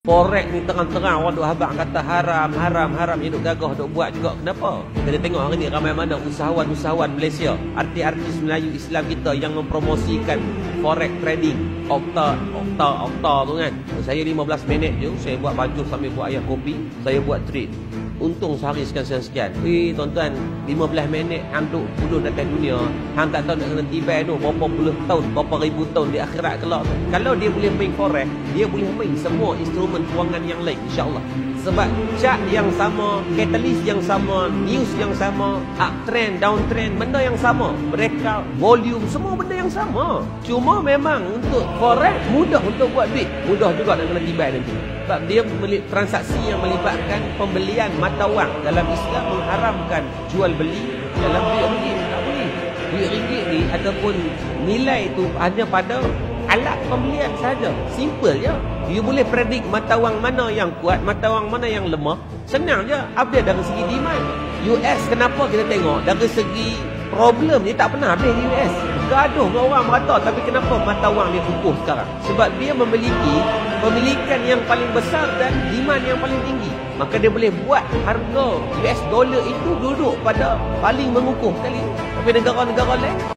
Forex ni terang-terang orang duk habaq kata haram, haram, haram, hidup gagah duk buat juga. Kenapa? Kita tengok hari ni ramai mana usahawan-usahawan Malaysia, artis-artis Melayu Islam kita yang mempromosikan forex trading, okta tu kan. Saya 15 minit je, saya buat baju sambil buat ayah kopi, saya buat trade. Untung sehari sekian-sekian. Tuan-tuan, 15 minit hang duk puluh atas dunia, hang tak tahu nak kena tibai tu berapa puluh tahun, berapa ribu tahun di akhirat kelak tu. Kalau dia boleh main forex, dia boleh main semua instrumen kewangan yang lain, insya-Allah. Sebab chart yang sama, catalyst yang sama, news yang sama, uptrend, downtrend, benda yang sama. Mereka volume, semua benda yang sama. Cuma memang untuk forex mudah untuk buat duit, mudah juga nak kena tibai nanti. Sebab dia transaksi yang melibatkan pembelian mata wang. Dalam Islam mengharamkan jual beli dalam duit ringgit. Tak boleh. Duit ringgit ni ataupun nilai tu hanya pada alat pembelian saja. Simple je. You boleh predik mata wang mana yang kuat, mata wang mana yang lemah. Senang je. Update dari segi demand. US kenapa kita tengok dari segi problem ni tak pernah habis di US. Gaduh dengan orang merata, tapi kenapa mata wang dia kukuh sekarang? Sebab dia memiliki pemilikan yang paling besar dan demand yang paling tinggi. Maka dia boleh buat harga US dollar itu duduk pada paling mengukuh sekali. Tapi negara-negara lain